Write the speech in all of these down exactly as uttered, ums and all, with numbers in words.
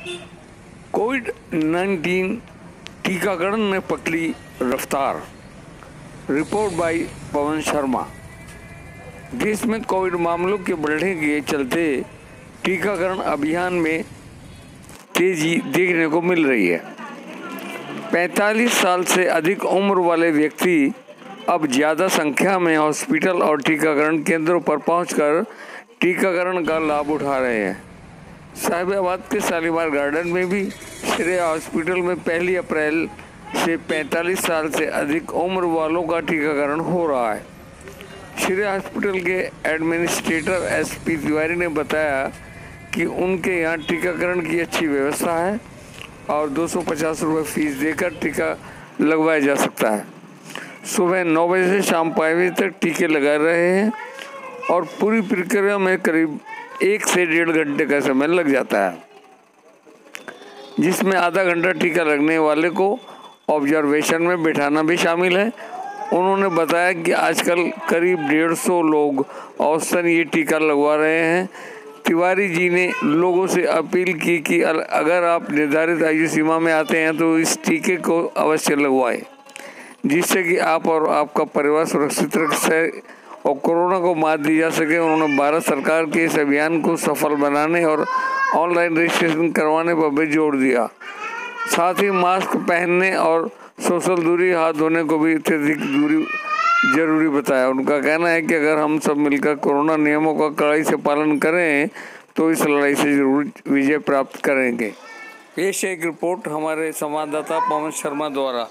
Covid nineteen टीकाकरण ने पकड़ी रफ्तार। Report by Pavan Sharma. देश में कोविड मामलों के बढ़ने के चलते टीकाकरण अभियान में तेजी देखने को मिल रही है। पैंतालीस साल से अधिक उम्र वाले व्यक्ति अब ज़्यादा संख्या में हॉस्पिटल और टीकाकरण केंद्रों पर पहुंचकर टीकाकरण का लाभ उठा रहे हैं। साहिबाबाद के शालीमार गार्डन में भी श्रेया हॉस्पिटल में पहली अप्रैल से पैंतालीस साल से अधिक उम्र वालों का टीकाकरण हो रहा है। श्रेया हॉस्पिटल के एडमिनिस्ट्रेटर एस पी तिवारी ने बताया कि उनके यहाँ टीकाकरण की अच्छी व्यवस्था है और दो सौ पचास रुपये फीस देकर टीका लगवाया जा सकता है। सुबह नौ बजे से शाम पाँच बजे तक टीके लगा रहे हैं और पूरी प्रक्रिया में करीब एक से डेढ़ घंटे का समय लग जाता है, जिसमें आधा घंटा टीका लगने वाले को ऑब्जर्वेशन में बिठाना भी शामिल है। उन्होंने बताया कि आजकल करीब डेढ़ सौ लोग औसतन ये टीका लगवा रहे हैं। तिवारी जी ने लोगों से अपील की कि अगर आप निर्धारित आयु सीमा में आते हैं तो इस टीके को अवश्य लगवाएं, जिससे कि आप और आपका परिवार सुरक्षित रह सके और कोरोना को मात दी जा सके। उन्होंने भारत सरकार के इस अभियान को सफल बनाने और ऑनलाइन रजिस्ट्रेशन करवाने पर भी जोर दिया। साथ ही मास्क पहनने और सोशल दूरी, हाथ धोने को भी अत्यधिक दूरी जरूरी बताया। उनका कहना है कि अगर हम सब मिलकर कोरोना नियमों का कड़ाई से पालन करें तो इस लड़ाई से जरूर विजय प्राप्त करेंगे। पेश है एक रिपोर्ट हमारे संवाददाता पवन शर्मा द्वारा।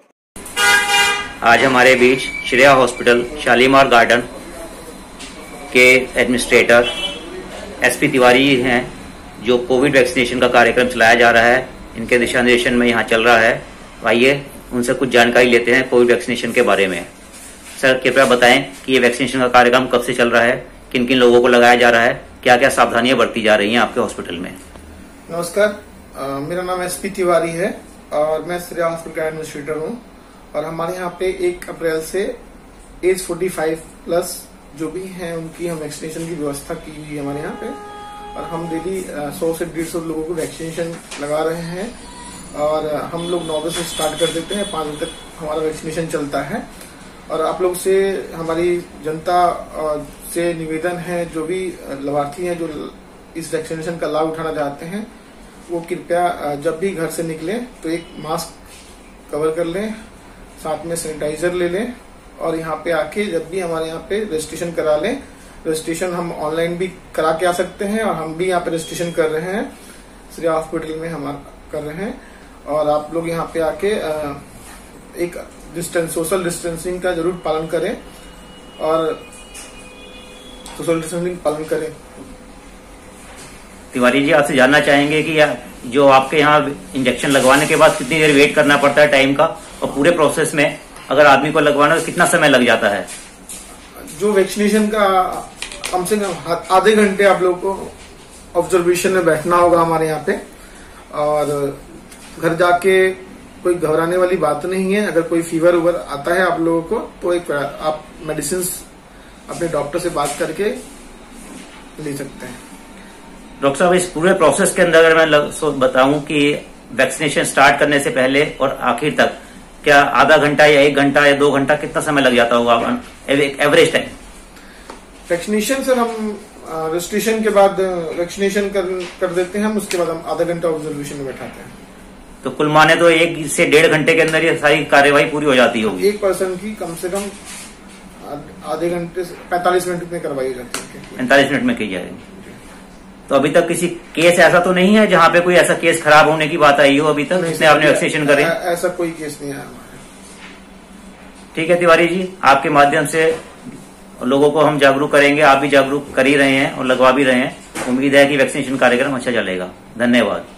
आज हमारे बीच श्रेया हॉस्पिटल शालीमार गार्डन के एडमिनिस्ट्रेटर एस पी तिवारी हैं, जो कोविड वैक्सीनेशन का कार्यक्रम चलाया जा रहा है, इनके दिशा निर्देशन में यहाँ चल रहा है। आइए उनसे कुछ जानकारी लेते हैं कोविड वैक्सीनेशन के बारे में। सर, कृपया बताएं कि ये वैक्सीनेशन का कार्यक्रम कब से चल रहा है, किन किन लोगों को लगाया जा रहा है, क्या क्या सावधानियां बरती जा रही हैं आपके हॉस्पिटल में। नमस्कार, आ, मेरा नाम एस पी तिवारी है और मैं श्रेया हॉस्पिटल का एडमिनिस्ट्रेटर हूँ। और हमारे यहाँ पे एक अप्रैल से एज पैंतालीस प्लस जो भी हैं उनकी हम वैक्सीनेशन की व्यवस्था की हुई है हमारे यहाँ पे। और हम डेली सौ से डेढ़ सौ लोगों को वैक्सीनेशन लगा रहे हैं और हम लोग नौ बजे से स्टार्ट कर देते हैं, पाँच बजे तक हमारा वैक्सीनेशन चलता है। और आप लोग से, हमारी जनता से निवेदन है, जो भी लाभार्थी हैं जो इस वैक्सीनेशन का लाभ उठाना चाहते हैं, वो कृपया जब भी घर से निकलें तो एक मास्क कवर कर लें, साथ में सैनिटाइजर ले लें और यहाँ पे आके जब भी हमारे यहाँ पे रजिस्ट्रेशन करा लें। रजिस्ट्रेशन हम ऑनलाइन भी करा के आ सकते हैं और हम भी यहाँ पे रजिस्ट्रेशन कर रहे हैं, श्रेया हॉस्पिटल में हम कर रहे हैं। और आप लोग यहाँ पे आके एक डिस्टेंस सोशल डिस्टेंसिंग का जरूर पालन करें और सोशल डिस्टेंसिंग पालन करें। तिवारी जी, आपसे जानना चाहेंगे कि जो आपके यहाँ इंजेक्शन लगवाने के बाद कितनी देर वेट करना पड़ता है टाइम का, और पूरे प्रोसेस में अगर आदमी को लगवाना तो कितना समय लग जाता है? जो वैक्सीनेशन का कम से कम आधे घंटे आप लोग को ऑब्जर्वेशन में बैठना होगा हमारे यहाँ पे। और घर जाके कोई घबराने वाली बात नहीं है। अगर कोई फीवर उवर आता है आप लोगों को तो एक आप मेडिसिन अपने डॉक्टर से बात करके ले सकते हैं। डॉक्टर साहब, इस पूरे प्रोसेस के अंदर अगर मैं बताऊं कि वैक्सीनेशन स्टार्ट करने से पहले और आखिर तक क्या आधा घंटा या एक घंटा या दो घंटा कितना समय लग जाता होगा एवरेज टाइम? वैक्सीनेशन सर हम रजिस्ट्रेशन के बाद वैक्सीनेशन कर, कर देते हैं हम, उसके बाद हम आधा घंटा ऑब्जर्वेशन में बैठाते हैं। तो कुल माने तो एक से डेढ़ घंटे के अंदर ये सारी कार्यवाही पूरी हो जाती होगी। एक पर्सन की कम से कम आधे घंटे से पैंतालीस मिनट में करवाई जाती है। पैंतालीस मिनट में की जाएगी। तो अभी तक किसी केस ऐसा तो नहीं है जहाँ पे कोई ऐसा केस खराब होने की बात आई हो अभी तक जिसने आपने वैक्सीनेशन करे? ऐसा कोई केस नहीं है हमारे। ठीक है तिवारी जी, आपके माध्यम से लोगों को हम जागरूक करेंगे, आप भी जागरूक कर ही रहे हैं और लगवा भी रहे हैं। उम्मीद है कि वैक्सीनेशन कार्यक्रम अच्छा चलेगा। धन्यवाद।